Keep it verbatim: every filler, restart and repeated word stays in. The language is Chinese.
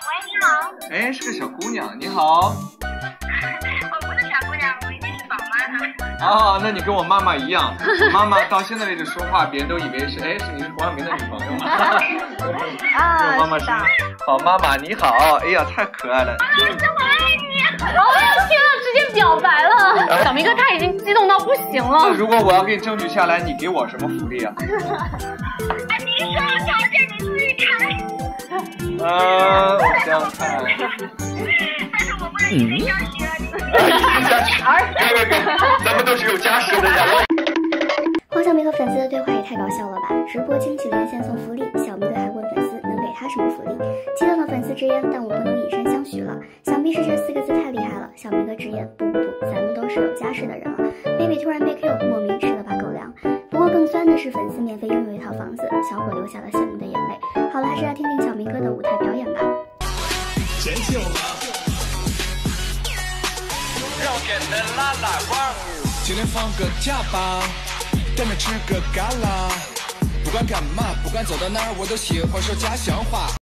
喂，你好。 哎，是个小姑娘，你好。 我不是小姑娘，我已经是宝妈了。 哦，那你跟我妈妈一样，妈妈到现在为止说话，别人都以为是哎，是你是黄晓明的女朋友吗？ 啊， 妈妈是好妈妈，你好，哎呀，太可爱了。 妈妈，我爱你。 哦天啊，直接表白了！小明哥他已经激动到不行了。 如果我要给你争取下来，你给我什么福利啊？ 啊，你说条件你自己看。 呃，我想想看。 但是我不能因为教学了，你。 哥哥，咱们都是有家室的人。 黄晓明和粉丝的对话也太搞笑了吧！直播惊喜连线送福利，小明哥还问粉丝能给他什么福利？激动的粉丝直言，但我不能以身相许了。想必是这四个字太厉害了。小明哥直言，不不不，咱们都是有家室的人了。baby 突然被 Q， 莫名吃了把狗粮。不过更酸的是，粉丝免费拥有一套房子，小伙流下了羡慕的眼泪。好了，还是来听听小明哥的舞台表演吧。 前进了， 让我给的拉拉光， 今天放个假吧，带你吃个嘎啦。不管干嘛，不管走到哪儿，我都喜欢说家乡话。